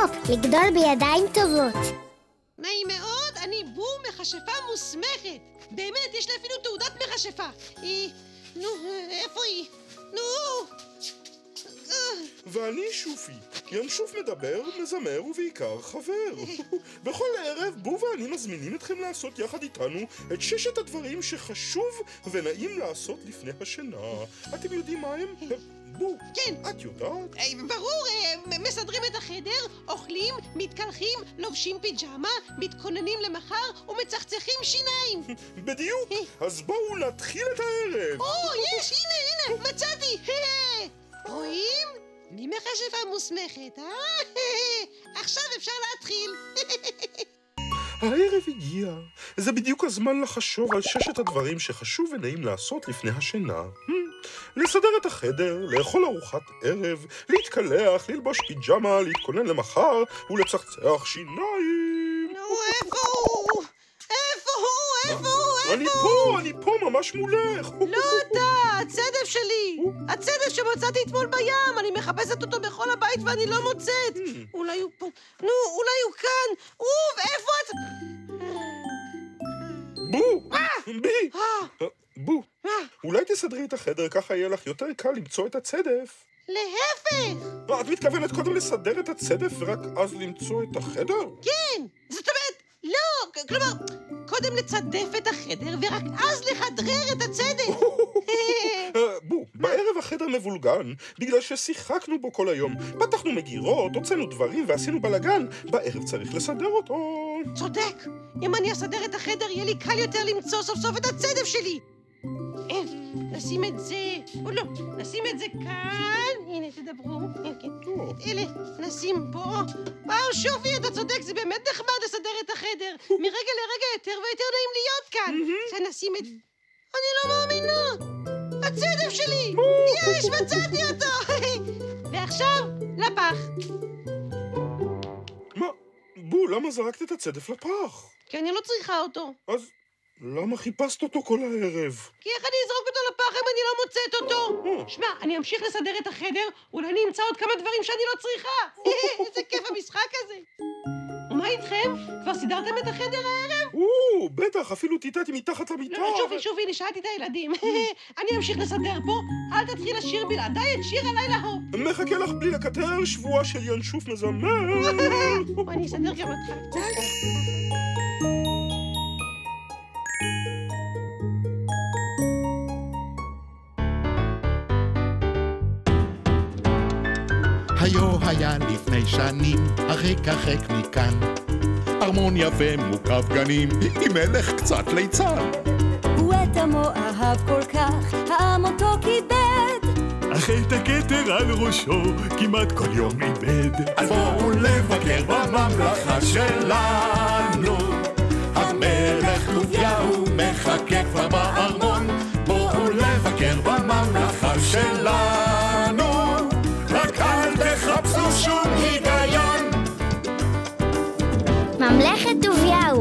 סוף לגדול בידיים טובות. נעים מאוד, אני בו, מכשפה מוסמכת. באמת, יש לה אפילו תעודת מכשפה. נו, איפה היא? נו! ואני שופי. ינשוף מדבר, מזמר ובעיקר חבר. בכל ערב בו ואני מזמינים אתכם לעשות יחד איתנו את 6 הדברים שחשוב ונעים לעשות לפני השינה. אתם יודעים מה הם? בו, כן. את יודעת? ברור, מסדרים את החדר, אוכלים, מתקלחים, לובשים פיג'מה, מתכוננים למחר ומצחצחים שיניים. בדיוק. אז בואו נתחיל את הערב. יש, הנה, מצאתי. רואים? מי מכשפה מוסמכת, עכשיו אפשר להתחיל. הערב הגיע. זה בדיוק הזמן לחשוב על 6 הדברים שחשוב ונעים לעשות לפני השינה. לסדר את החדר, לאכול ארוחת ערב, להתקלח, ללבוש פיג'מה, להתכונן למחר ולצחצח שיניים. נו, איפה הוא? אני פה, ממש מולך. לא אתה, הצדף שלי. הצדף שמצאתי אתמול בים. אני מחפשת אותו בכל הבית ואני לא מוצאת. אולי הוא פה. נו, אולי הוא כאן. איפה את? בו, אולי תסדרי את החדר, ככה יהיה לך יותר קל למצוא את הצדף. להפך. את מתכוונת קודם לסדר את הצדף ורק אז למצוא את החדר? כן, זאת אומרת, לא, כלומר, קודם לצדף את החדר ורק אז לחדרר את הצדף. בו, בערב החדר מבולגן, בגלל ששיחקנו בו כל היום. פתחנו מגירות, הוצאנו דברים ועשינו בלגן. בערב צריך לסדר אותו. צודק. אם אני אסדר את החדר, יהיה לי קל יותר למצוא סוף סוף את הצדף שלי. נשים את זה, או לא, נשים את זה כאן. הנה, תדברו. את אלה נשים פה. וואו, שופי, אתה צודק, זה באמת נחמד לסדר את החדר. מרגע לרגע יותר ויותר נעים להיות כאן. שנשים את... אני לא מאמינה. הצדף שלי! יש, מצאתי אותו! ועכשיו, לפח. מה? בו, למה זרקת את הצדף לפח? כי אני לא צריכה אותו. אז למה חיפשת אותו כל הערב? כי איך אני אזרוק אותו לפח אם אני לא מוצאת אותו? שמע, אני אמשיך לסדר את החדר, אולי אני אמצא עוד כמה דברים שאני לא צריכה. איזה כיף המשחק הזה. ומה איתכם? כבר סידרתם את החדר הערב? בטח, אפילו טיטטי מתחת למיטה. שופי, נשאלתי את הילדים. אני אמשיך לסדר פה, אל תתחיל לשיר בלעדיי את שיר הלילה הו. מחכה לך בלי לקטר, שבועה של ינשוף מזמר. אני אסדר גם אותך קצת. היו היה לפני שנים, הרחק מכאן, ארמון יפה מוקף גנים, עם מלך קצת ליצן. הוא את עמו אהב כל כך, העם אותו כיבד, אך את הכתר על ראשו כמעט כל יום איבד. אז בואו לבקר בממלכה שלנו, המלך טוביהו מחכה כבר בארמון. בואו לבקר בממלכה שלנו, רק אל תחפשו שום היגיון. ממלכת טוביהו.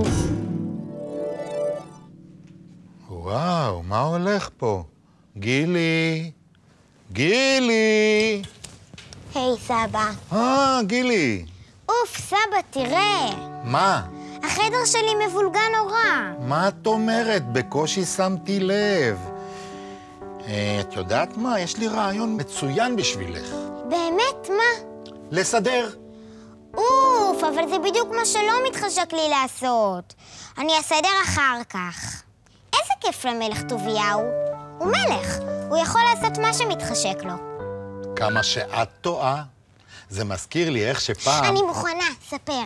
וואו, מה הולך פה? גילי! גילי! היי, סבא. גילי. אוף, סבא, תראה. מה? החדר שלי מבולגן נורא. מה את אומרת? בקושי שמתי לב. את יודעת מה? יש לי רעיון מצוין בשבילך. באמת? מה? לסדר. אוף, אבל זה בדיוק מה שלא מתחשק לי לעשות. אני אסדר אחר כך. איזה כיף למלך טוביהו. הוא מלך. הוא יכול לעשות מה שמתחשק לו. כמה שאת טועה. זה מזכיר לי איך שפעם... אני מוכנה, ספר.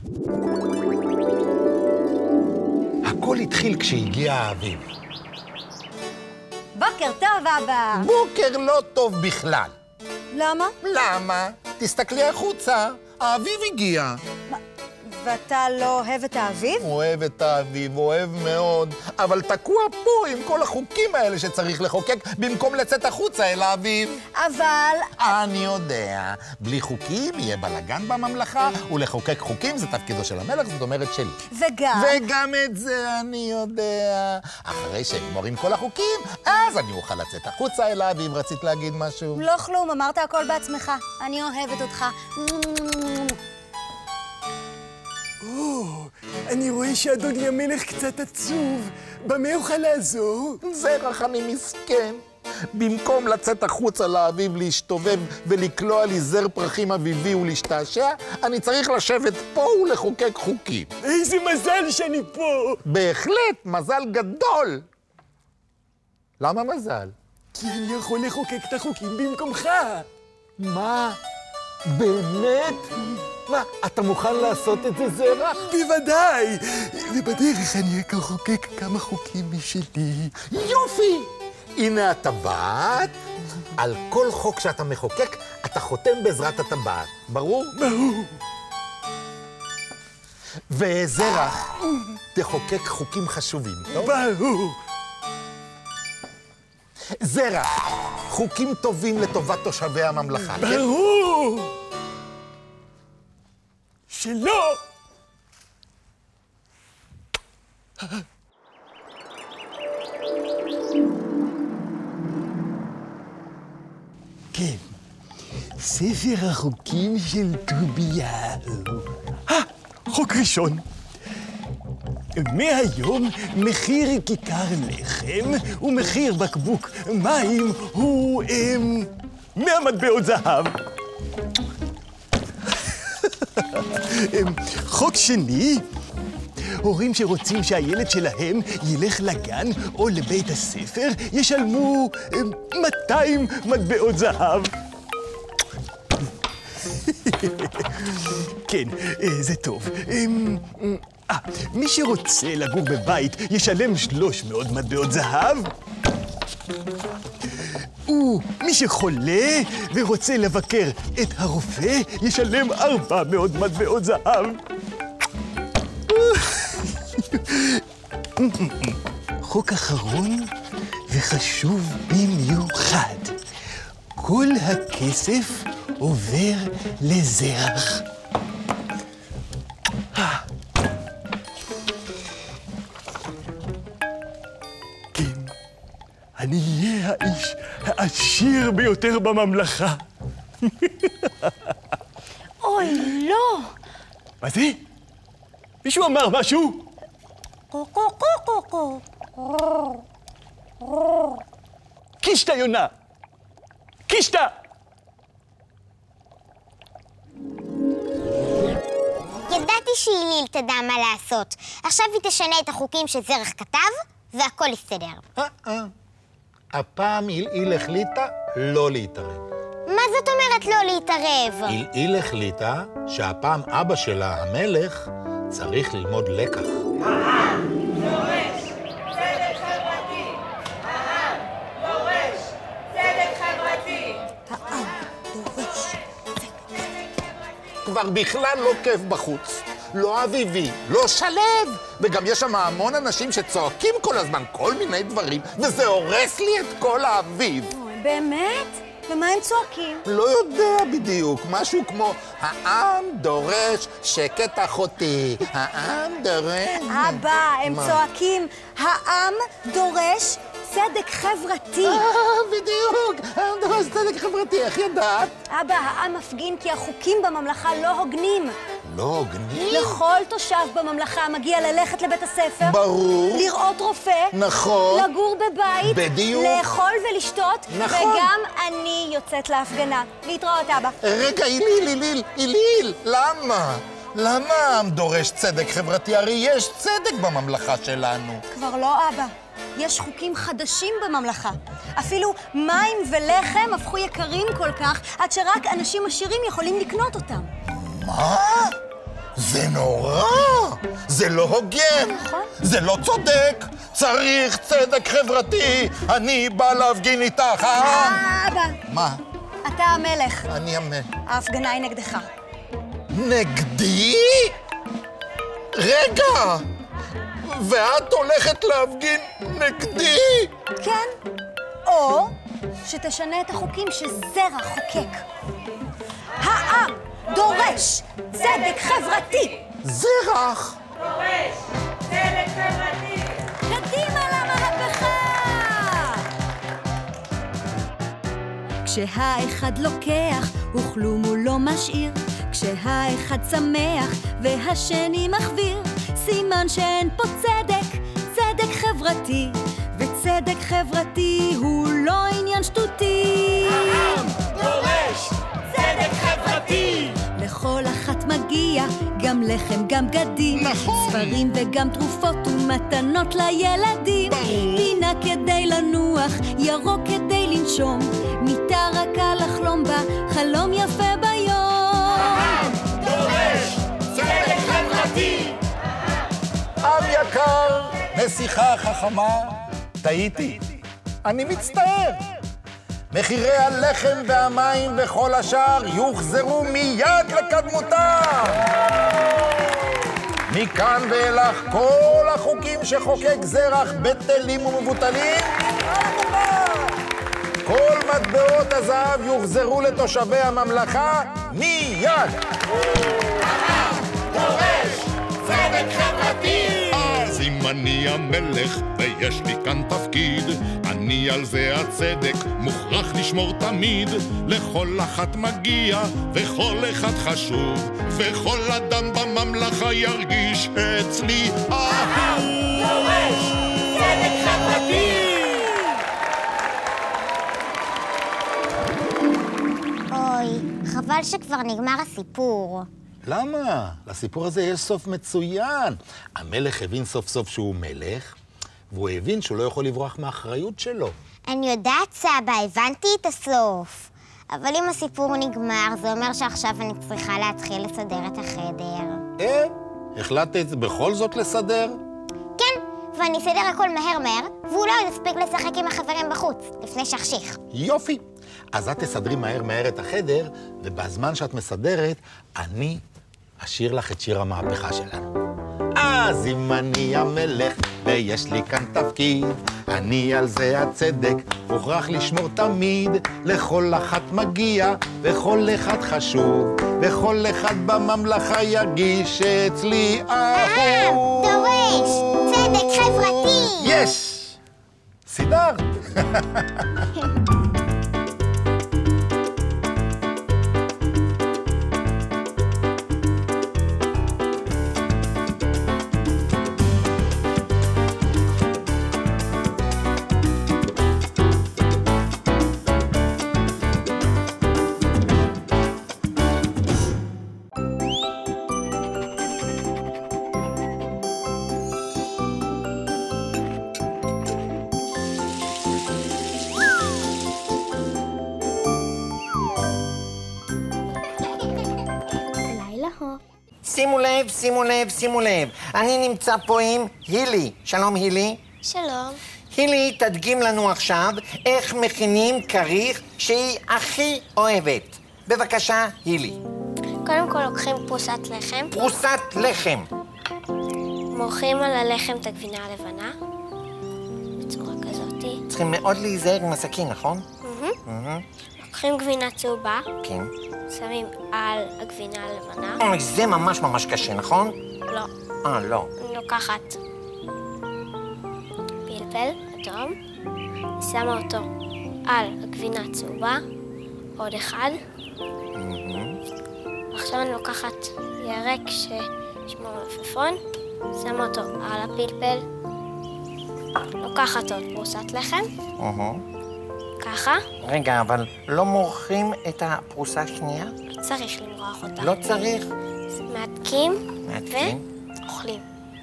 הכל התחיל כשהגיע האביב. בוקר טוב, אבא. בוקר לא טוב בכלל. למה? למה? תסתכלי החוצה, האביב הגיע. ואתה לא אוהב את האביב? אוהב את האביב, אוהב מאוד, אבל תקוע פה עם כל החוקים האלה שצריך לחוקק במקום לצאת החוצה אל האביב. אבל... אני יודע, בלי חוקים יהיה בלגן בממלכה, ולחוקק חוקים זה תפקידו של המלך, זאת אומרת שלי. וגם את זה אני יודע. אחרי שאגמור עם כל החוקים, אז אני אוכל לצאת החוצה אל האביב. רצית להגיד משהו? לא כלום, אמרת הכל בעצמך. אני אוהבת אותך. אני רואה שאדוני המלך קצת עצוב. במה אוכל לעזור? זרח, אני מסכן. במקום לצאת החוצה לאביב להשתובב ולקלוע לי זר פרחים אביבי ולהשתעשע, אני צריך לשבת פה ולחוקק חוקים. איזה מזל שאני פה! בהחלט, מזל גדול. למה מזל? כי אני יכול לחוקק את החוקים במקומך. מה? באמת? מה, אתה מוכן לעשות את זה, זרח? בוודאי! ובדרך אני אחוקק כמה חוקים משלי. יופי! הנה הטבעת. על כל חוק שאתה מחוקק, אתה חותם בעזרת הטבעת. ברור? ברור. וזרח, תחוקק חוקים חשובים, טוב? ברור. זרח, חוקים טובים לטובת תושבי הממלכה. ברור! שלא! כן, ספר החוקים של טוביהו. חוק ראשון. מהיום מחיר כיכר לחם ומחיר בקבוק מים הוא 100 מטבעות זהב. חוק שני, הורים שרוצים שהילד שלהם ילך לגן או לבית הספר ישלמו 200 מטבעות זהב. כן, זה טוב. מי שרוצה לגור בבית ישלם 300 מטבעות זהב. ומי שחולה ורוצה לבקר את הרופא ישלם 400 מטבעות זהב. חוק אחרון וחשוב במיוחד. כל הכסף עובר לזרח. כן, אני אהיה האיש העשיר ביותר בממלכה. אוי, לא! מה זה? מישהו אמר משהו? קישטה יונה! קישטה! ידעתי שאיליל תדע מה לעשות. עכשיו היא תשנה את החוקים שזרח כתב, והכל יסתדר. הפעם איליל החליטה לא להתערב. מה זאת אומרת לא להתערב? איליל החליטה שהפעם אבא שלה, המלך, צריך ללמוד לקח. העם דורש צדק חברתי. העם דורש צדק חברתי. העם דורש צדק חברתי. כבר בכלל לא כיף בחוץ. לא אביבי, לא שלב. וגם יש שם המון אנשים שצועקים כל הזמן כל מיני דברים, וזה הורס לי את כל האביב. באמת? ומה הם צועקים? לא יודע בדיוק, משהו כמו העם דורש שקט אחותי, העם דורש... אבא, הם צועקים, העם דורש צדק חברתי. בדיוק, העם דורש צדק חברתי, איך ידעת? אבא, העם מפגין כי החוקים בממלכה לא הוגנים. לא הוגנים? לכל תושב בממלכה מגיע ללכת לבית הספר. ברור. לראות רופא. נכון. לגור בבית. בדיוק. לאכול ולשתות. נכון. וגם אני יוצאת להפגנה. להתראות, אבא. רגע, איליל, למה? למה העם דורש צדק חברתי? הרי יש צדק בממלכה שלנו. כבר לא, אבא. יש חוקים חדשים בממלכה. אפילו מים ולחם הפכו יקרים כל כך, עד שרק אנשים עשירים יכולים לקנות אותם. מה? זה נורא! זה לא הוגן! נכון. זה לא צודק! צריך צדק חברתי! אני בא להפגין איתך, אבא. מה? אתה המלך. אני המלך. ההפגנה היא נגדך. נגדי? רגע! ואת הולכת להפגין נגדי? כן. או שתשנה את החוקים שזרח חוקק. העם דורש צדק חברתי. זרח! דורש צדק חברתי. קדימה למהפכה! כשהאחד לוקח וכלום הוא לא משאיר, כשהאחד שמח והשני מחוויר, סימן שאין פה צדק, צדק חברתי, וצדק חברתי הוא לא עניין שטותי. העם דורש צדק חברתי. לכל אחת מגיע גם לחם, גם בגדים, נכון. ספרים וגם תרופות ומתנות לילדים. פינה כדי לנוח, ירוק כדי לנשום, מיטה רכה לחלום בה, חלום יפה ביום. העם דורש צדק חברתי. עם יקר, נסיכה חכמה, טעיתי, אני מצטער. מחירי הלחם והמים וכל השאר יוחזרו מיד לקדמותם. מכאן ואילך כל החוקים שחוקק זרח בטלים ומבוטלים. כל מטבעות הזהב יוחזרו לתושבי הממלכה מיד. העם דורש צדק חברתי. אז אם אני המלך ויש לי כאן תפקיד, אני על זה הצדק מוכרח לשמור תמיד. לכל אחת מגיע וכל אחד חשוב, וכל אדם בממלכה ירגיש אצלי העם דורש צדק חברתי. אוי, חבל שכבר נגמר הסיפור. למה? לסיפור הזה יש סוף מצוין. המלך הבין סוף סוף שהוא מלך, והוא הבין שהוא לא יכול לברוח מהאחריות שלו. אני יודעת, סבא, הבנתי את הסוף. אבל אם הסיפור נגמר, זה אומר שעכשיו אני צריכה להתחיל לסדר את החדר. החלטת בכל זאת לסדר? כן, ואני אסדר הכל מהר, והוא לא יספיק לשחק עם החברים בחוץ, לפני שחשיך. יופי. אז את תסדרי מהר את החדר, ובזמן שאת מסדרת, אני אשיר לך את שיר המהפכה שלנו. אז אם אני המלך ויש לי כאן תפקיד, אני על זה הצדק מוכרח לשמור תמיד. לכל אחת מגיע וכל אחד חשוב, וכל אחד בממלכה ירגיש אצלי העם דורש צדק חברתי. יש! סידרת! שימו לב, שימו לב, שימו לב. אני נמצא פה עם הילי. שלום, הילי. שלום. הילי, תדגים לנו עכשיו איך מכינים כריך שהיא הכי אוהבת. בבקשה, הילי. קודם כל לוקחים פרוסת לחם. פרוסת לחם. מורחים על הלחם את הגבינה הלבנה. בצורה כזאת. צריכים מאוד להיזהר עם הסכין, נכון? לוקחים גבינה צהובה. כן. שמים על הגבינה הלבנה. אוי, זה ממש ממש קשה, נכון? לא. לא. אני לוקחת פלפל אדום, שמה אותו על הגבינה הצהובה, עוד אחד. עכשיו אני לוקחת ירק ששמו מלפפון, שמה אותו על הפלפל, לוקחת עוד פרוסת לחם, ככה. רגע, אבל לא מורחים את הפרוסה השנייה? לא צריך למרוח אותה. לא צריך? מעתקים ואוכלים.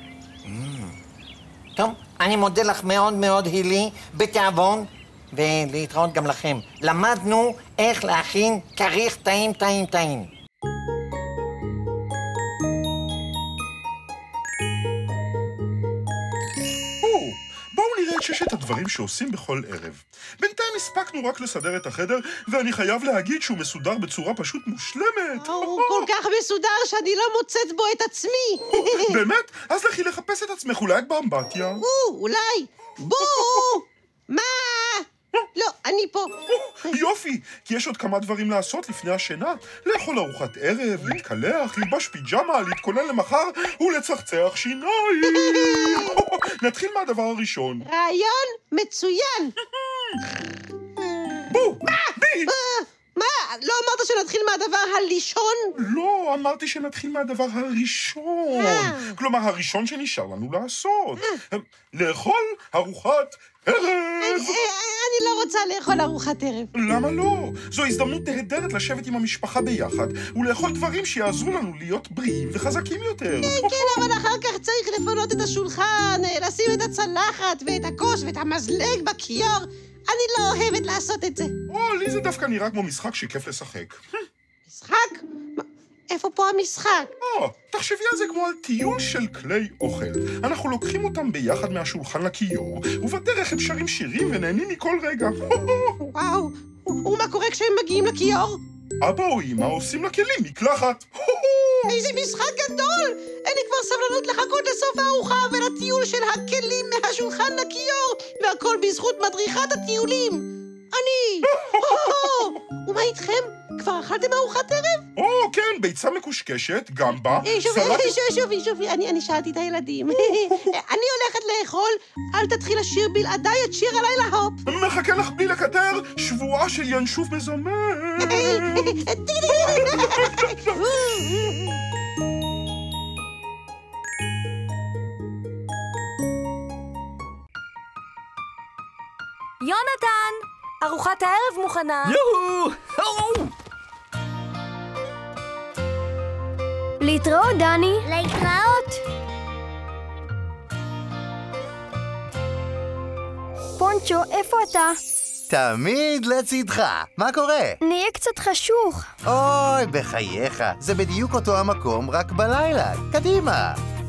טוב, אני מודה לך מאוד מאוד, הילי, בתיאבון, ולהתראות גם לכם. למדנו איך להכין כריך טעים, טעים, טעים. בואו נראה את ששת הדברים שעושים בכל ערב. בינתיים הספקנו רק לסדר את החדר, ואני חייב להגיד שהוא מסודר בצורה פשוט מושלמת. הוא כל כך מסודר שאני לא מוצאת בו את עצמי. באמת? אז לכי לחפש את עצמך, אולי את באמבטיה. אולי. בוא! מה? לא, אני פה. יופי, כי יש עוד כמה דברים לעשות לפני השינה. לאכול ארוחת ערב, להתקלח, ללבוש פיג'מה, להתכונן למחר ולצחצח שיניים. נתחיל מהדבר הראשון. רעיון מצוין. בוא, בי! מה? לא אמרת שנתחיל מהדבר הראשון? לא, אמרתי שנתחיל מהדבר הראשון. כלומר, הראשון שנשאר לנו לעשות. לאכול ארוחת ערב. אני לא רוצה לאכול ארוחת ערב. למה לא? זו הזדמנות נהדרת לשבת עם המשפחה ביחד ולאכול דברים שיעזרו לנו להיות בריאים וחזקים יותר. כן, אבל אחר כך צריך לפנות את השולחן, לשים את הצלחת ואת הכוס ואת המזלג בכיור. אני לא אוהבת לעשות את זה. לי זה דווקא נראה כמו משחק שכיף לשחק. משחק? איפה פה המשחק? תחשבי על זה כמו על טיול של כלי אוכל. אנחנו לוקחים אותם ביחד מהשולחן לכיור, ובדרך הם שרים שירים ונהנים מכל רגע. וואו, ומה קורה כשהם מגיעים לכיור? אבא או אמא עושים לכלים מקלחת. איזה משחק גדול! אין לי כבר סבלנות לחכות לסוף הארוחה ולטיול של הכלים מהשולחן לכיור, והכל בזכות מדריכת הטיולים. אני! ומה איתכם? כבר אכלתם ארוחת ערב? כן, ביצה מקושקשת, גמבה, שובי, אני שאלתי את הילדים. אני הולכת לאכול, אל תתחיל לשיר בלעדיי את שיר הלילה הופ. מחכה לך בלי לקטר, שבועה של ינשוף מזמר. יונתן, ארוחת הערב מוכנה. יוהו! להתראות, דני. להתראות. פונצ'ו, איפה אתה? תמיד לצדך. מה קורה? נהיה קצת חשוך. אוי, בחייך. זה בדיוק אותו המקום, רק בלילה. קדימה.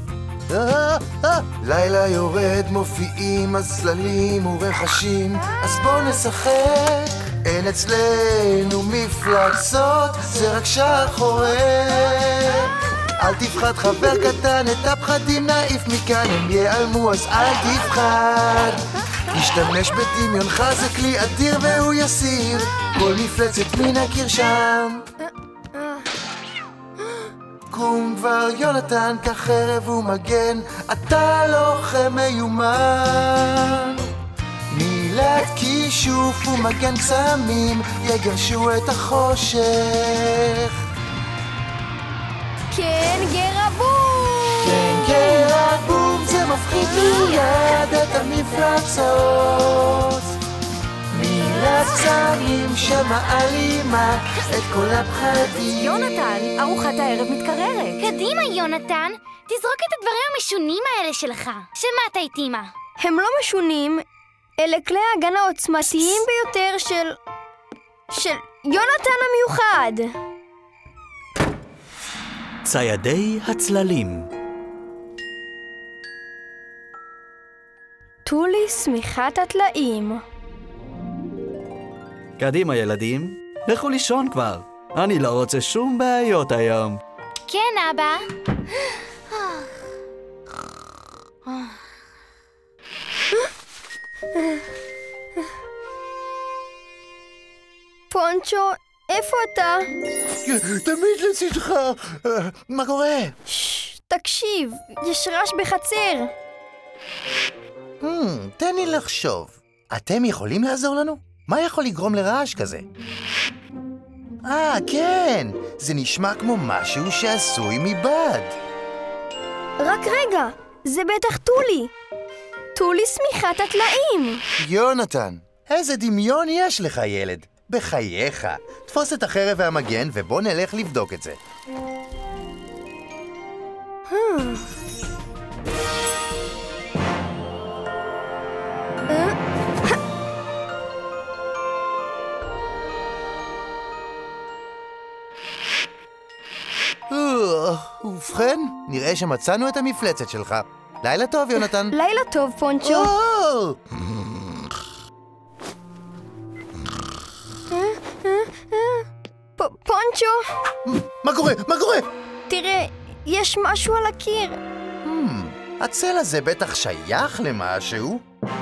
לילה יורד, מופיעים הצללים ורחשים, אז בוא נשחק. אין אצלנו מפלצות, זה רק שער חורק. אל תפחד חבר קטן, את הפחדים נעיף מכאן, הם ייעלמו אז אל תפחד. תשתמש בדמיונך, זה כלי אדיר והוא יסיר כל מפלצת מן הקיר שם. קום כבר יונתן, קח חרב ומגן, אתה לוחם מיומן. מילת כישוף ומגן קסמים יגרשו את החושך. כן, גרבום! כן, גרבום, זה מפחיד מיד את המפלצות. מילת קסמים שמעלימה את כל הפחדים. יונתן, ארוחת הערב מתקררת. קדימה, יונתן, תזרוק את הדברים המשונים האלה שלך. שמעת את אמא. הם לא משונים, אלה כלי ההגנה העוצמתיים ביותר של יונתן המיוחד. ציידי הצללים. טולי שמיכת הטלאים. קדימה ילדים, לכו לישון כבר. אני לא רוצה שום בעיות היום. כן, אבא. פונצ'ו, איפה אתה? תמיד לצדך. מה קורה? תקשיב, יש רעש בחצר. תן לי לחשוב. אתם יכולים לעזור לנו? מה יכול לגרום לרעש כזה? כן, זה נשמע כמו משהו שעשוי מבד. רק רגע, זה בטח טולי. טולי שמיכת הטלאים. יונתן, איזה דמיון יש לך ילד. בחייך. תפוס את החרב והמגן ובוא נלך לבדוק את זה. ובכן, נראה שמצאנו את המפלצת שלך. לילה טוב, יונתן. לילה טוב, פונצ'ו. פונצ'ו? מה קורה? מה קורה? תראה, יש משהו על הקיר. הצל הזה בטח שייך למשהו.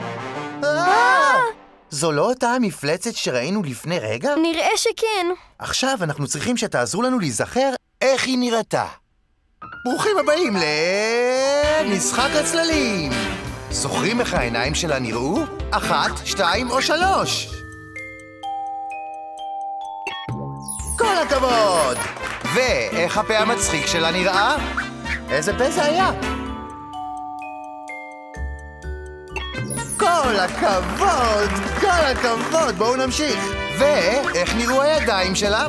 זו לא אותה המפלצת שראינו לפני רגע? נראה שכן. עכשיו אנחנו צריכים שתעזרו לנו להיזכר איך היא נראתה. ברוכים הבאים למשחק הצללים. זוכרים איך העיניים שלה נראו? 1, 2 או 3? הכבוד! ואיך הפה המצחיק שלה נראה? איזה פה זה היה? כל הכבוד! כל הכבוד! בואו נמשיך. ואיך נראו הידיים שלה?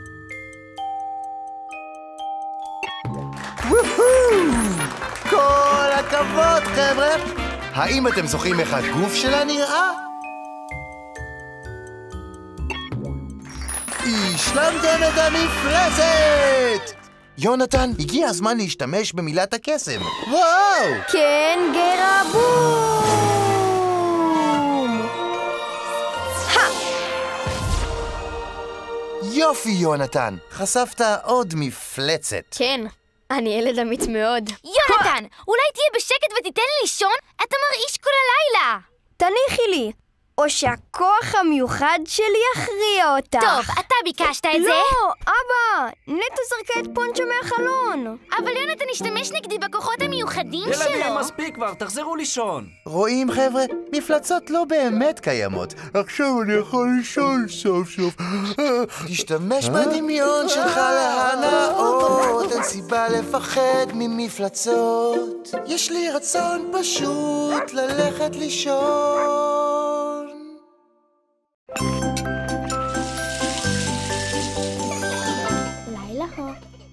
כל הכבוד, חבר'ה! האם אתם זוכרים איך הגוף שלה נראה? השלמתם את המפלצת! יונתן, הגיע הזמן להשתמש במילת הקסם. וואו! כן, גרבום! יופי, יונתן. חשפת עוד מפלצת. כן, אני ילד אמיץ מאוד. יונתן, אולי תהיה בשקט ותיתן לי לישון? אתה מרעיש כל הלילה. תניחי לי, או שהכוח המיוחד שלי יכריע אותך. טוב, אתה ביקשת את זה? לא, אבא, נטע זרקה את פונצ'ו מהחלון. אבל יונתן השתמש נגדי בכוחות המיוחדים שלו. ילדים, מספיק כבר, תחזרו לישון. רואים, חבר'ה? מפלצות לא באמת קיימות. עכשיו אני יכול לישון סוף סוף. תשתמש בדמיון שלך להנאות, אין סיבה לפחד ממפלצות. יש לי רצון פשוט ללכת לישון. לילה הו.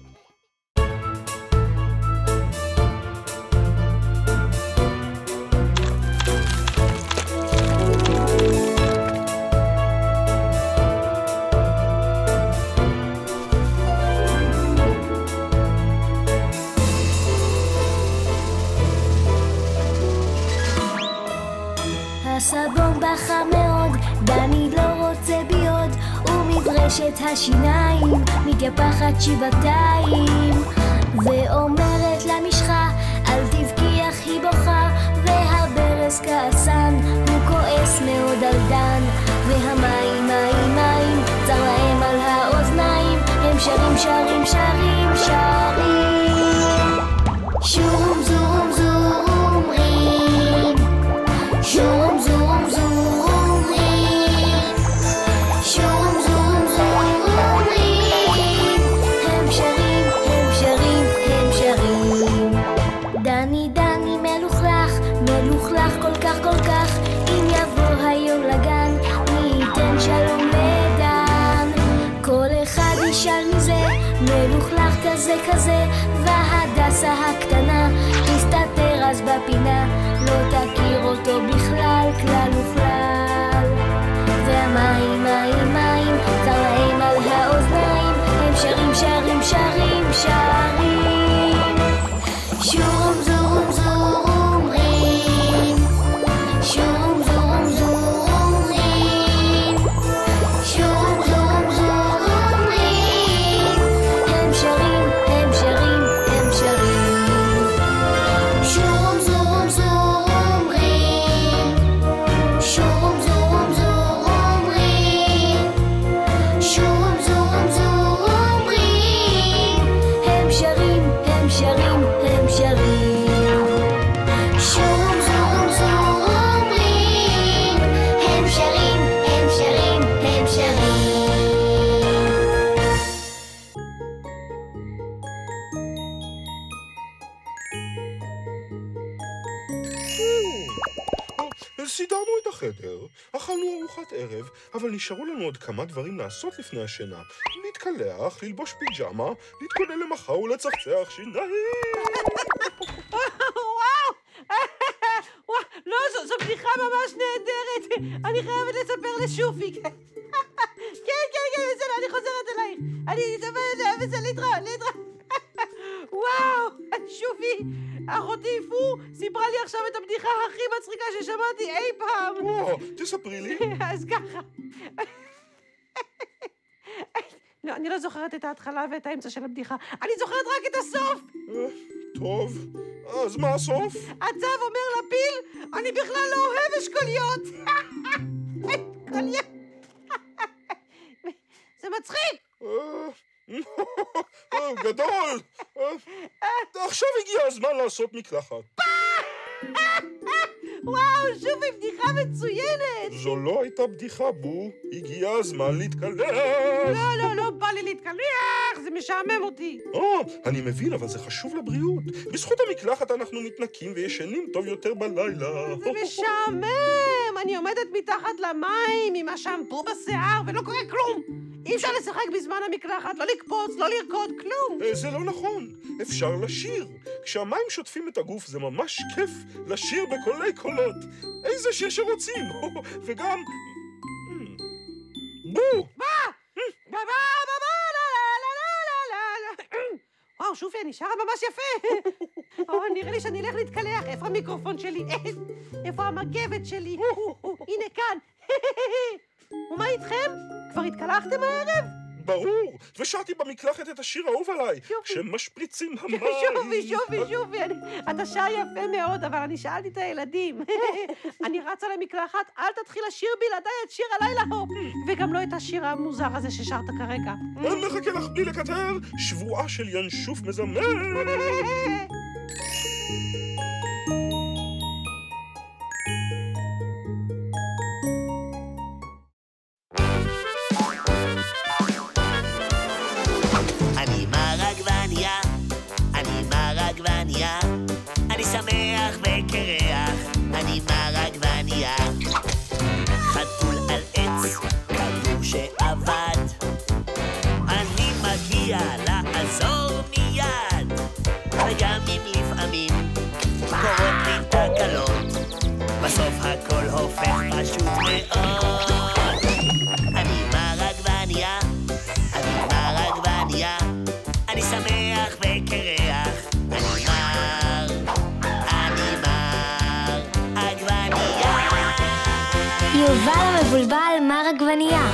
הסבון בחר מאוד, דני לא רוצה ביוד, ומברשת השיניים מתייפחת שבעתיים, ואומרת למשחה, אל תבכי אך היא בוכה, והברס כעסן, הוא כועס מאוד על דן, והמים, מים, מים, צר להם על האוזניים, הם שרים, שרים, שרים, שרים. שום זום זום רים, שום זום זום רים, שום זום זום רים, הם שרים, הם שרים, הם שרים. דני דני מלוכלך, מלוכלך כל כך כל כך, אם יבוא היום לגן, מי ייתן שלום לדן. כל אחד ישאל מזה, מלוכלך כזה כזה, והדסה הקטנה תסתתר אז בפינה, לא תכיר אותו בכלל, כלל וכלל. והמים, מים, מים, צר להם על האוזניים, הם שרים, שרים, שרים, שרים. שום זום זום רים, שום זום זום רים, שום זום זום רים, הם שרים, הם שרים, הם שרים. שום זום זום רים, שום זום זום רים, שום זום זום רים, הם שרים, הם שרים, הם שרים. שום זום זום רים, הם שרים, הם שרים, הם שרים. סידרנו את החדר, אכלנו ארוחת ערב, אבל נשארו לנו עוד כמה דברים לעשות לפני השינה. להתקלח, ללבוש פיג'מה, להתכונן למחר ולצחצח שיניים. וואו! לא, זו בדיחה ממש נהדרת. אני חייבת לספר לשופי. כן, בסדר, אני חוזרת אלייך. אני אספר בסדר, להתראות. וואו, שופי, אחותי פו סיפרה לי עכשיו את הבדיחה הכי מצחיקה ששמעתי אי פעם. וואו, תספרי לי. אז ככה. לא, אני לא זוכרת את ההתחלה ואת האמצע של הבדיחה. אני זוכרת רק את הסוף. טוב, אז מה הסוף? הצב אומר לפיל, אני בכלל לא אוהב אשכוליות. אשכוליות. זה מצחיק. גדול. עכשיו הגיע הזמן לעשות מקלחת. וואו, שובי, בדיחה מצוינת! זו לא הייתה בדיחה, בו. הגיע הזמן להתקלח. לא בא לי להתקלח, זה משעמם אותי. אני מבין, אבל זה חשוב לבריאות. בזכות המקלחת אנחנו מתנקים וישנים טוב יותר בלילה. זה משעמם! אני עומדת מתחת למים עם השמפו בשיער ולא קורה כלום! אי אפשר לשחק בזמן המקלחת, לא לקפוץ, לא לרקוד, כלום! זה לא נכון, אפשר לשיר. כשהמים שוטפים את הגוף זה ממש כיף לשיר בקולי קולות. איזה שיר שרוצים, וגם... בו! וואו, שופי, אני שרה ממש יפה. נראה לי שאני אלך להתקלח. איפה המיקרופון שלי? איפה המגבת שלי? הנה כאן. ומה איתכם? כבר התקלחתם הערב? ברור, ושרתי במקלחת את השיר האהוב עליי, שמשפריצים המים. שובי, אתה שר יפה מאוד, אבל אני שאלתי את הילדים. אני רצה למקלחת, אל תתחיל לשיר בלעדיי את שיר הלילה, וגם לא את השיר המוזר הזה ששרת כרגע. אני מחכה לך בלי לקטר, שבועה של ינשוף מזמר. אני שמח וקרח, אני מר עגבניה. חתול על עץ, כדור שעבד, אני מגיע לעזור מיד. וגם אם לפעמים קורות לי תקלות, בסוף הכל הופך פשוט מאוד. אני מר עגבניה, אני מר עגבניה, אני שמח וקרח, אני מר עגבניה. יובל המבולבל, מר עגבניה.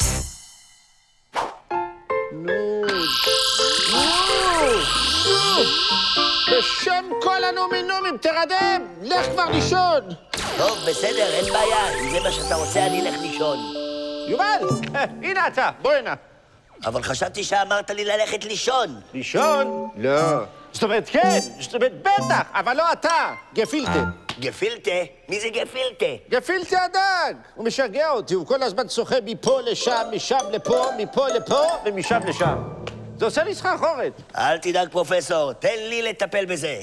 בשם כל הנומינומים, תרדם, לך כבר לישון. טוב, בסדר, אין בעיה, אם זה מה שאתה רוצה, אני אלך לישון. יובל, הנה אתה, בוא הנה. אבל חשבתי שאמרת לי ללכת לישון. לישון? לא. זאת אומרת, כן, זאת אומרת, בטח, אבל לא אתה, גפילטה. גפילטה? מי זה גפילטה? גפילטה הדג. הוא משגע אותי, הוא כל הזמן שוחה מפה לשם, משם לפה, מפה לפה ומשם לשם. זה עושה לי סחרחורת. אל תדאג, פרופסור, תן לי לטפל בזה.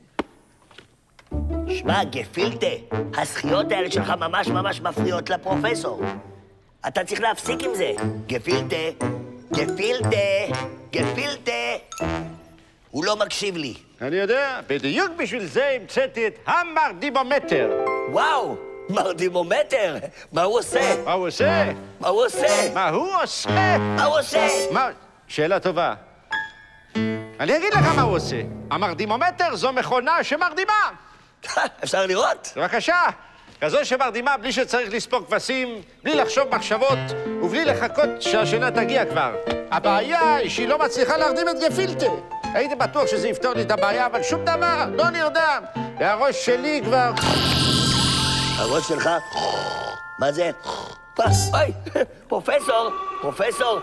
שמע, גפילטה, הזכיות האלה שלך ממש ממש מפריעות לפרופסור. אתה צריך להפסיק עם זה. גפילטה, גפילטה, גפילטה. הוא לא מקשיב לי. אני יודע, בדיוק בשביל זה המצאתי את המרדימומטר. וואו, מרדימומטר? מה הוא עושה? מה הוא עושה? מה הוא עושה? מה הוא עושה? מה הוא עושה? מה? שאלה טובה. אני אגיד לך מה הוא עושה. המרדימומטר זו מכונה שמרדימה. אפשר לראות? בבקשה. כזו שמרדימה בלי שצריך לספור כבשים, בלי לחשוב מחשבות ובלי לחכות שהשינה תגיע כבר. הבעיה היא שהיא לא מצליחה להרדים את גפילטה. הייתי בטוח שזה יפתור לי את הבעיה, אבל שום דבר, לא נרדם. והראש שלי כבר... הראש שלך? מה זה? אוי, פרופסור, פרופסור.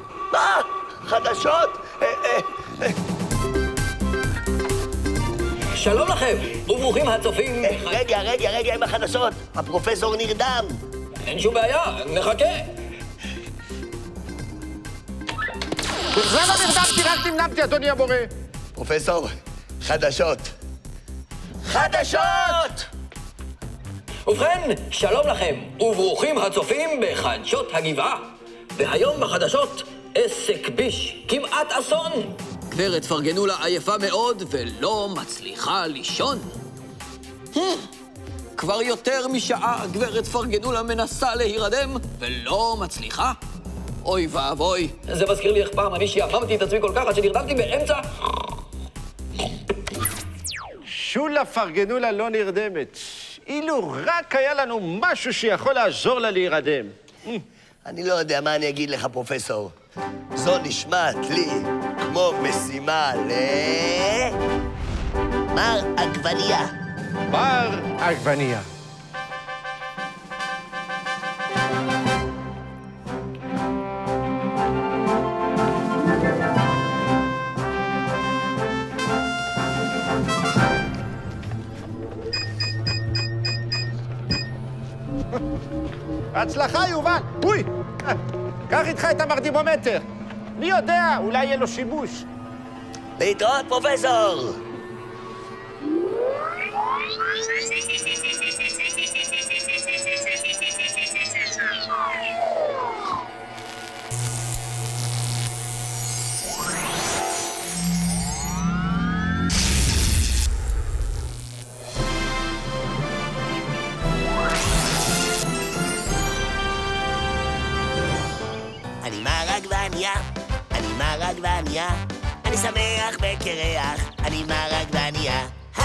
חדשות? שלום לכם, וברוכים הצופים... רגע, עם החדשות. הפרופסור נרדם. אין שום בעיה, נחכה. בכלל לא נרדמתי, רק נמנמתי, אדוני המורה. פרופסור, חדשות. חדשות! ובכן, שלום לכם, וברוכים הצופים בחדשות הגבעה. והיום בחדשות, עסק ביש, כמעט אסון. גברת פרגנולה עייפה מאוד ולא מצליחה לישון. כבר יותר משעה גברת פרגנולה מנסה להירדם ולא מצליחה. אוי ואבוי. זה מזכיר לי איך פעם אני שיעממתי את עצמי כל כך עד שנרדמתי באמצע. שולה פרגנולה לא נרדמת. אילו רק היה לנו משהו שיכול לעזור לה להירדם. אני לא יודע מה אני אגיד לך, פרופסור. זו נשמעת לי כמו משימה מר עגבניה. מר עגבניה. בהצלחה, יובל. אוי, קח איתך את המרדימומטר. מי יודע, אולי יהיה לו שימוש. להתראות, פרופסור! אני מר עגבניה, אני שמח וקרח, אני מר עגבניה.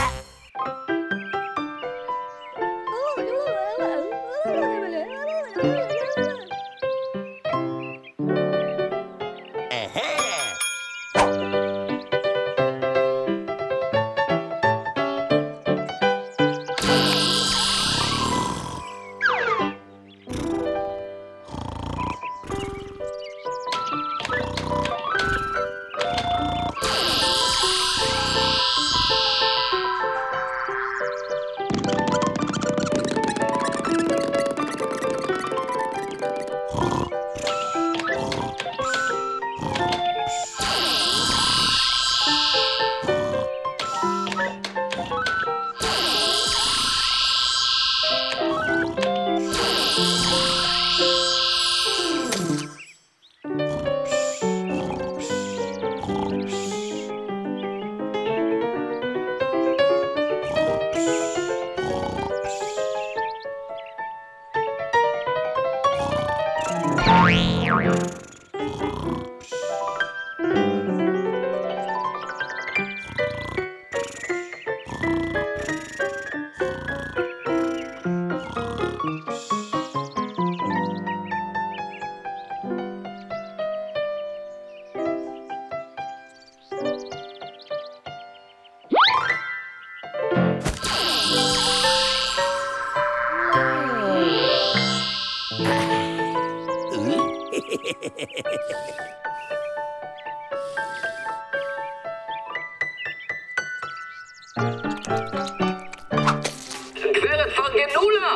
גברת פרגנולה!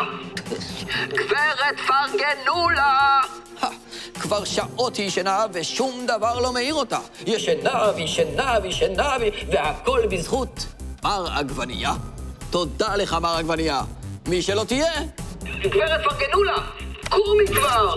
גברת פרגנולה! כבר שעות היא ישנה ושום דבר לא מעיר אותה. ישנה וישנה וישנה והכל בזכות מר עגבניה. תודה לך, מר עגבניה. מי שלא תהיה, גברת פרגנולה, קומי כבר!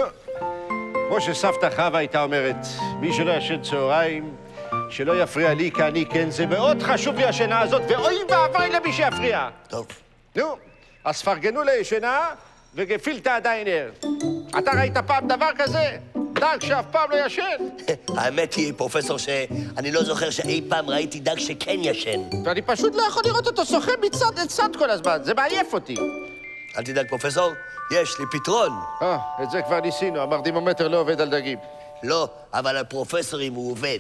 כמו שסבתא חווה הייתה אומרת, מי שלא ישן צהריים, שלא יפריע לי, כי אני כן, זה מאוד חשוב לי השינה הזאת, ואוי ואבוי למי שיפריע. טוב. נו, אז פרגנולה ישנה, וגפילטה עדיין ער. אתה ראית פעם דבר כזה? דג שאף פעם לא ישן? האמת היא, פרופסור, שאני לא זוכר שאי פעם ראיתי דג שכן ישן. ואני פשוט לא יכול לראות אותו שוחה מצד לצד כל הזמן, זה מעייף אותי. אל תדאג, פרופסור, יש לי פתרון. את זה כבר ניסינו, המרדימומטר לא עובד על דגים. לא, אבל על פרופסורים הוא עובד.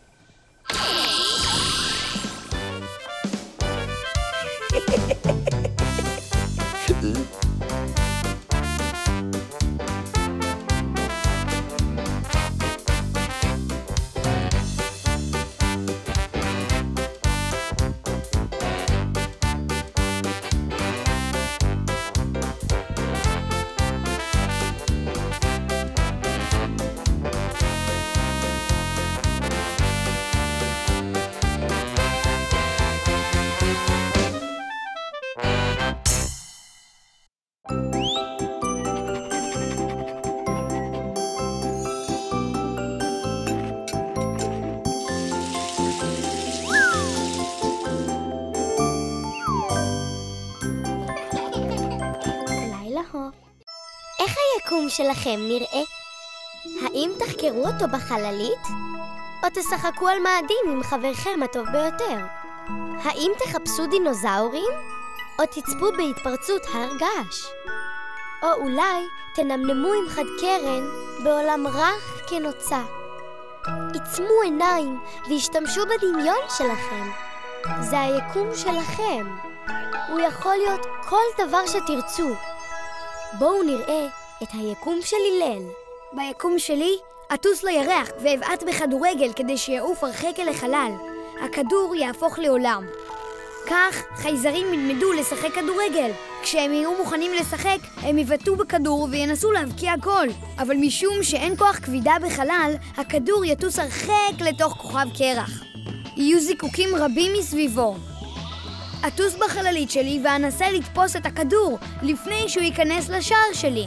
איך היקום שלכם נראה? האם תחקרו אותו בחללית? או תשחקו על מאדים עם חברכם הטוב ביותר? האם תחפשו דינוזאורים? או תצפו בהתפרצות הר געש? או אולי תנמנמו עם חד קרן בעולם רך כנוצה. עצמו עיניים והשתמשו בדמיון שלכם. זה היקום שלכם. הוא יכול להיות כל דבר שתרצו. בואו נראה את היקום של הלל. ביקום שלי אטוס לירח ואבעט בכדורגל כדי שיעוף הרחק אל החלל. הכדור יהפוך לעולם. כך חייזרים ילמדו לשחק כדורגל. כשהם יהיו מוכנים לשחק, הם יבטאו בכדור וינסו להבקיע גול. אבל משום שאין כוח כבידה בחלל, הכדור יטוס הרחק לתוך כוכב קרח. יהיו זיקוקים רבים מסביבו. אטוס בחללית שלי ואנסה לתפוס את הכדור לפני שהוא ייכנס לשער שלי.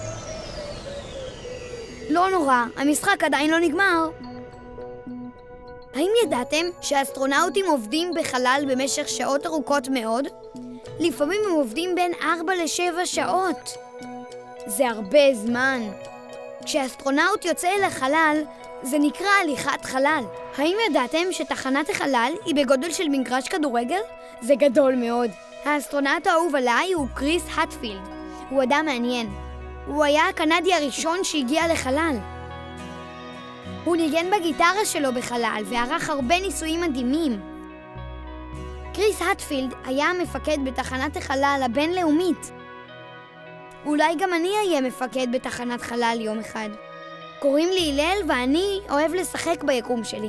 לא נורא, המשחק עדיין לא נגמר. האם ידעתם שהאסטרונאוטים עובדים בחלל במשך שעות ארוכות מאוד? לפעמים הם עובדים בין 4 ל-7 שעות. זה הרבה זמן. כשאסטרונאוט יוצא אל החלל, זה נקרא הליכת חלל. האם ידעתם שתחנת החלל היא בגודל של מגרש כדורגל? זה גדול מאוד. האסטרונאוט האהוב עליי הוא קריס האטפילד. הוא אדם מעניין. הוא היה הקנדי הראשון שהגיע לחלל. הוא ניגן בגיטרה שלו בחלל וערך הרבה ניסויים מדהימים. קריס האטפילד היה המפקד בתחנת החלל הבינלאומית. אולי גם אני אהיה מפקד בתחנת חלל יום אחד. קוראים לי הלל ואני אוהב לשחק ביקום שלי.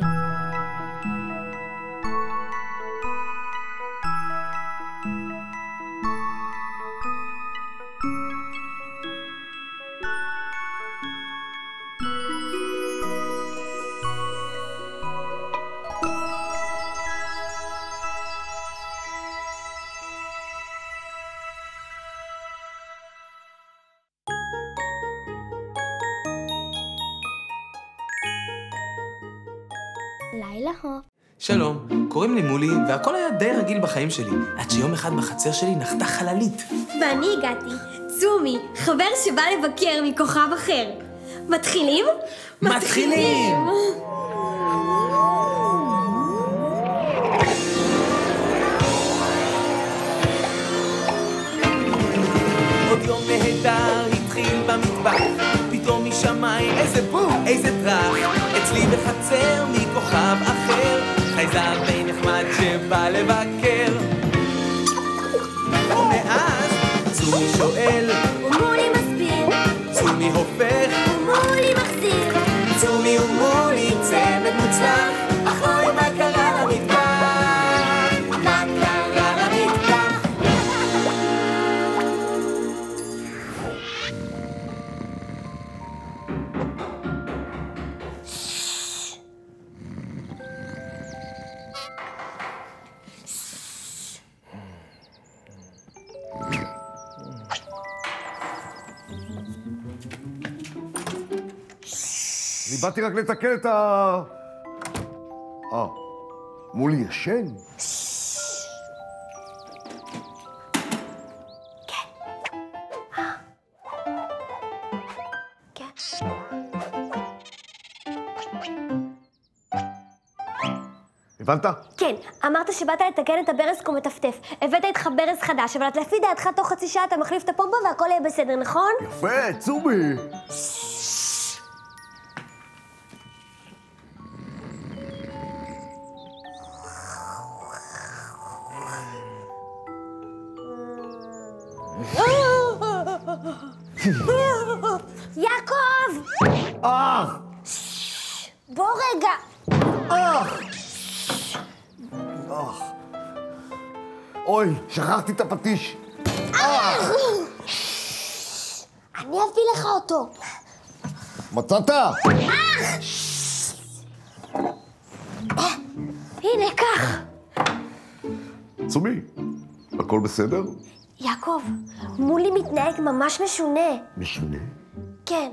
לילה הו. שלום, קוראים לי מולי, והכל היה די רגיל בחיים שלי, עד שיום אחד בחצר שלי נחתה חללית. ואני הגעתי, צומי, חבר שבא לבקר מכוכב אחר. מתחילים? מתחילים! עוד יום נהדר התחיל במטבח, פתאום משמיים איזה בום, איזה טרח, אצלי בחצר מכוכב אחר, חייזר די נחמד שבא לבקר. ומאז צומי שואל ומולי מסביר, צומי הופך ומולי מחזיר, צומי ומולי צמד מוצלח, אך אוי מה קרה למטבח? מה קרה למטבח? אני באתי רק לתקן את ה... מולי ישן? הבנת? כן, אמרת שבאת לתקן את הברז כמו מטפטף. הבאת איתך ברז חדש, אבל לפי דעתך תוך חצי שעה אתה מחליף את הפומפה והכל יהיה בסדר, נכון? יפה, צומי! יעקב! בוא רגע. אוי, שכחתי את הפטיש. אני אביא לך אותו. מצאת? הנה, קח. צומי, הכל בסדר? יעקב, מולי מתנהג ממש משונה. משונה? כן.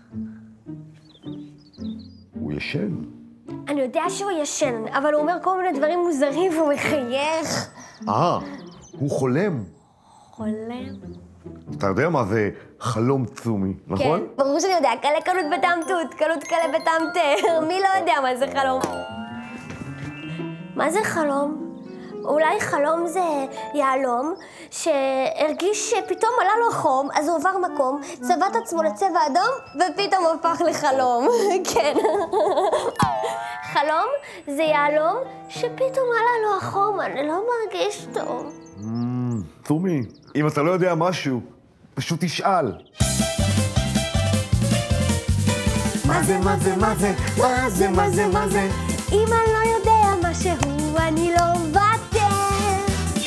הוא ישן. אני יודע שהוא ישן, אבל הוא אומר כל מיני דברים מוזרים והוא מחייך. הוא חולם. חולם? אתה יודע מה זה חלום צומי, נכון? כן, ברור שאני יודע, קלה קלות בטעם תות, קלות קלה בטעם תר. מי לא יודע מה זה חלום? מה זה חלום? אולי חלום זה יהלום שהרגיש שפתאום עלה לו חום, אז הוא עבר מקום, צבע את עצמו לצבע אדום, ופתאום הפך לחלום. כן. חלום זה יהלום שפתאום עלה לו החום, אני לא מרגיש טוב. צומי, אם אתה לא יודע משהו, פשוט תשאל. מה זה, מה זה, מה זה, מה זה, מה זה, מה זה? אם אני לא יודע משהו, אני לא מוותר.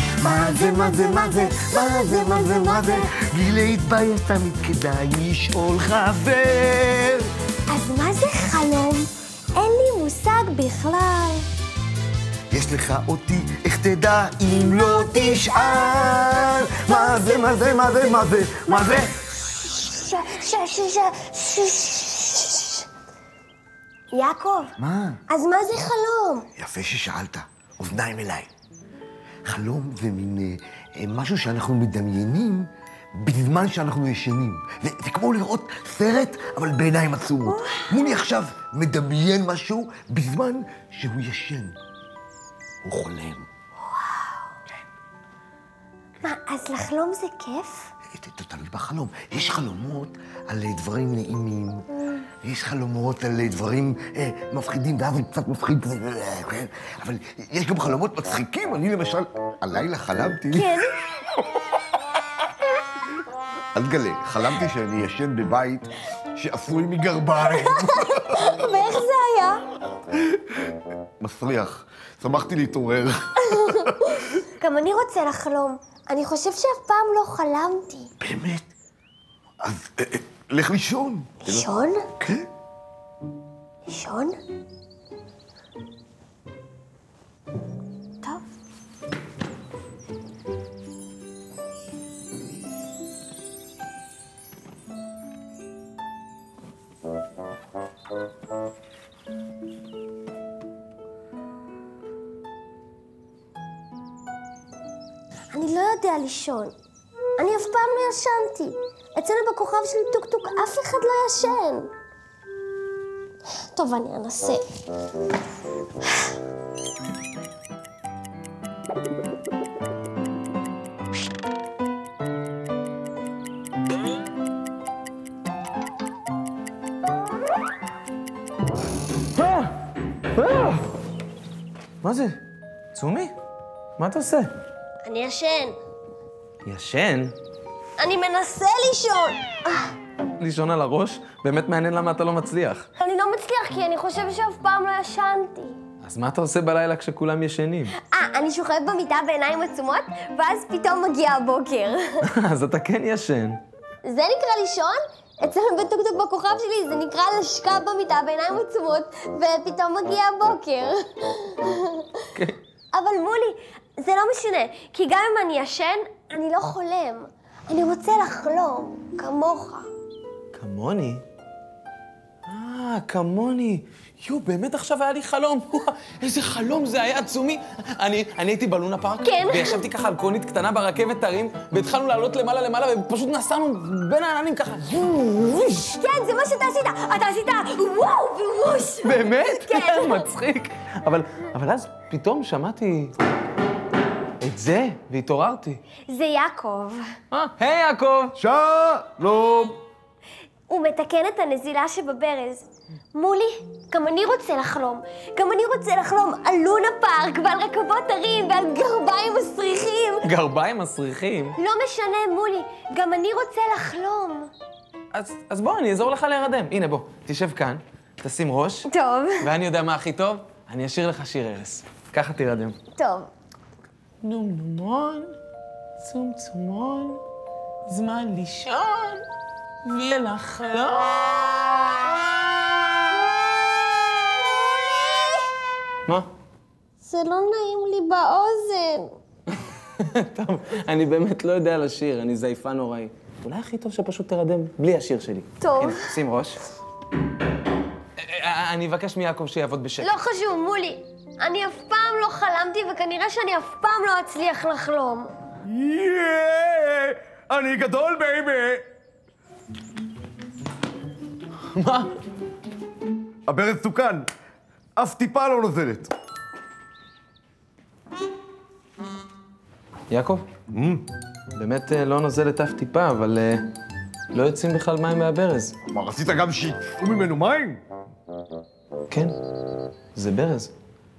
מה זה, מה זה, מה זה, מה זה, מה זה, מה זה, בלי להתבייש תמיד כדאי לשאול חבר. אז מה זה חלום? אין לי מושג בכלל. יש לך אותי, איך תדע אם לא תשאל? מה זה, מה זה, מה זה, מה זה, מה זה? יעקב. מה? אז מה זה חלום? יפה ששאלת, אוזניים אליי. חלום זה מין משהו שאנחנו מדמיינים בזמן שאנחנו ישנים. זה כמו לראות סרט, אבל בעיניים עצומות. מולי עכשיו מדמיין משהו בזמן שהוא ישן. הוא חולם. מה, אז לחלום זה כיף? תלוי בחלום. יש חלומות על דברים נעימים, יש חלומות על דברים מפחידים, ואז זה קצת מפחיד, אבל יש גם חלומות מצחיקים. אני למשל, הלילה חלמתי... כן. אל תגלה, חלמתי שאני ישן בבית שעשוי מגרביים. ואיך זה היה? מסריח. שמחתי להתעורר. גם אני רוצה לחלום. אני חושב שאף פעם לא חלמתי. באמת? אז לך לישון. לישון? כן. לישון? טוב. אני לא יודע לישון. אני אף פעם לא ישנתי. אצלנו בכוכב שלי טוק-טוק אף אחד לא ישן. טוב, אני אנסה. מה זה? צומי? מה אתה עושה? אני ישן. ישן? אני מנסה לישון. לישון על הראש? באמת מעניין למה אתה לא מצליח. אני לא מצליח כי אני חושב שאף פעם לא ישנתי. אז מה אתה עושה בלילה כשכולם ישנים? אני שוכבת במיטה בעיניים עצומות, ואז פתאום מגיע הבוקר. אז אתה כן ישן. זה נקרא לישון? אצלנו בטוק-טוק בכוכב שלי זה נקרא לשכב במיטה בעיניים עצומות, ופתאום מגיע הבוקר. כן. אבל מולי, זה לא משנה, כי גם אם אני ישן, אני לא חולם. אני רוצה לחלום, כמוך. כמוני? כמוני. יו, באמת עכשיו היה לי חלום. איזה חלום זה היה, צומי. אני הייתי בלונה פארק, כן. וישבתי ככה על קונית קטנה ברכבת הרים, והתחלנו לעלות למעלה, ופשוט נסענו בין העננים ככה. כן, זה מה שאתה עשית. אתה עשית וואו וווש. באמת? כן. מצחיק. אבל אז פתאום שמעתי את זה, והתעוררתי. זה יעקב. היי יעקב. שלום. הוא מתקן את הנזילה שבברז. מולי, גם אני רוצה לחלום. גם אני רוצה לחלום על לונה פארק ועל רכבות הרים ועל גרביים מסריחים. גרביים מסריחים? לא משנה, מולי, גם אני רוצה לחלום. אז בוא, אני אעזור לך להירדם. הנה, בוא, תשב כאן, תשים ראש. טוב. ואני יודע מה הכי טוב, אני אשאיר לך שיר ערש. ככה תירדם. טוב. נומנומון, צומצומון, זמן לישון ולחלום. מה? זה לא נעים לי באוזן. טוב, אני באמת לא יודע לשיר, אני זייפה נוראי. אולי הכי טוב שפשוט תרדם בלי השיר שלי. טוב. הנה, שים ראש. אני אבקש מיעקב שיעבוד בשקט. לא חשוב, מולי. אני אף פעם לא חלמתי, וכנראה שאני אף פעם לא אצליח לחלום. אני גדול, בייבי! מה? הברז סוכן. אף טיפה לא נוזלת. יעקב? באמת לא נוזלת אף טיפה, אבל לא יוצאים בכלל מים מהברז. מה, רצית גם שיצאו ממנו מים? כן, זה ברז.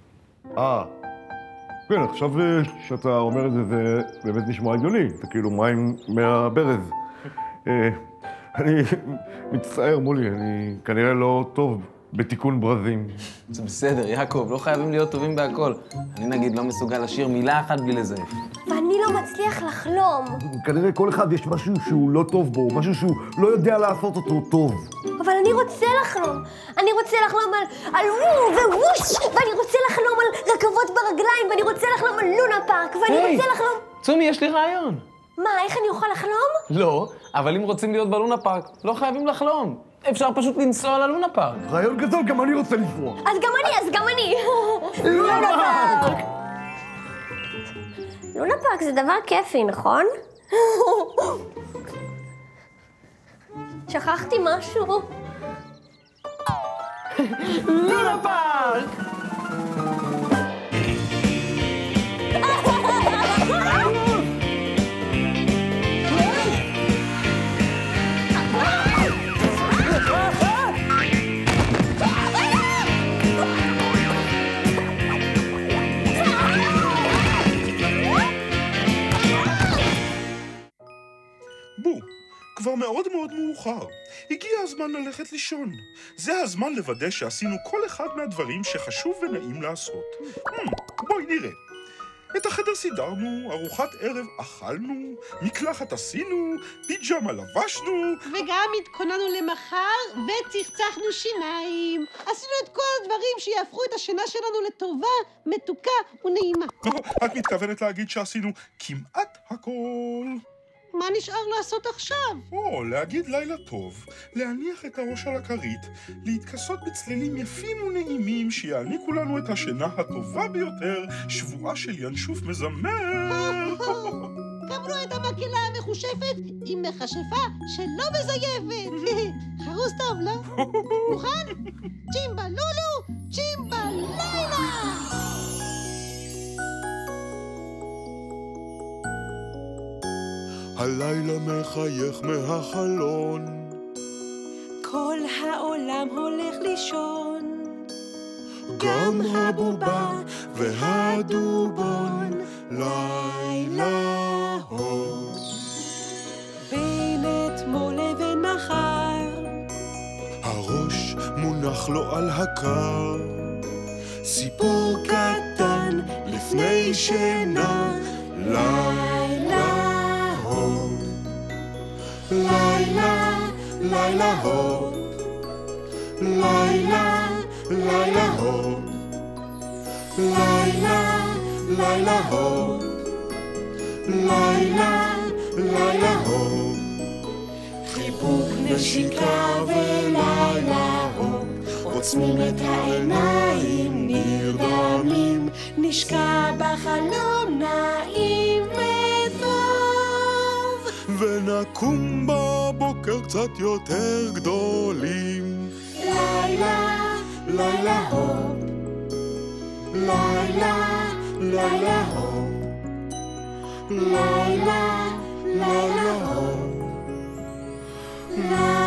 כן, עכשיו שאתה אומר את זה, זה באמת נשמע הגיוני. זה כאילו מים מהברז. אני מצטער, מולי, אני כנראה לא טוב בתיקון ברזים. זה בסדר, יעקב, לא חייבים להיות טובים בהכל. אני נגיד לא מסוגל לשיר מילה אחת בלי לזייף. ואני אני לא מצליח לחלום. כנראה כל אחד יש משהו שהוא לא טוב בו, משהו שהוא לא יודע לעשות אותו טוב. אבל אני רוצה לחלום. אני רוצה לחלום על וואו ווש, ואני רוצה לחלום על רכבות ברגליים, ואני רוצה לחלום על לונה פארק, ואני רוצה לחלום... צומי, יש לי רעיון. מה, איך אני אוכל לחלום? לא, אבל אם רוצים להיות בלונה פארק, לא חייבים לחלום. אפשר פשוט לנסוע ללונה פארק. רעיון גדול, גם אני רוצה לנסוע. אז גם אני. לונה פארק! לונה פארק זה דבר כיפי, נכון? שכחתי משהו. לונה פארק! כבר מאוד מאוד מאוחר. הגיע הזמן ללכת לישון. זה הזמן לוודא שעשינו כל אחד מהדברים שחשוב ונעים לעשות. בואי נראה. את החדר סידרנו, ארוחת ערב אכלנו, מקלחת עשינו, פיג'מה לבשנו. וגם התכוננו למחר וצחצחנו שיניים. עשינו את כל הדברים שיהפכו את השינה שלנו לטובה, מתוקה ונעימה. את מתכוונת להגיד שעשינו כמעט הכל. מה נשאר לעשות עכשיו? להגיד לילה טוב, להניח את הראש על הכרית, להתכסות בצלילים יפים ונעימים שיעניקו לנו את השינה הטובה ביותר, שבועה של ינשוף מזמר. קבלו את המקהלה המחושפת עם מכשפה שלא מזייפת. חרוס טוב, לא? מוכן? צ'ימבה לולו, צ'ימבה לילה! הלילה מחייך מהחלון, כל העולם הולך לישון, גם הבובה והדובון, לילה הור. בין אתמול לבין מחר, הראש מונח לו על הקר, סיפור קטן לפני שינה, לילה לילה, לילה אור, לילה, לילה אור, לילה, לילה אור, לילה, לילה אור. חיבוק נשיקה ולילה אור, עוצמים את העיניים, נרדמים, נשקע בחלום נעים ונקום בבוקר קצת יותר גדולים. לילה, לילה אור, לילה, לילה אור, לילה, לילה אור, לילה